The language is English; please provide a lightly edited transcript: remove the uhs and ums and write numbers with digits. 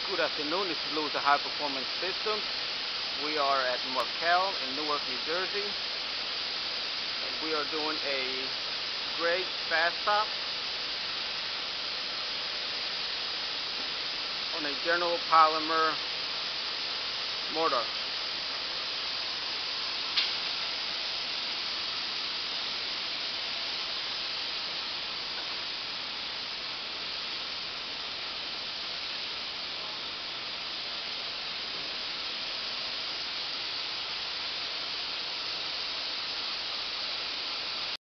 Good afternoon, this is Louis, the High Performance Systems. We are at Markel in Newark, New Jersey. And we are doing a grade fast top on a General Polymer mortar.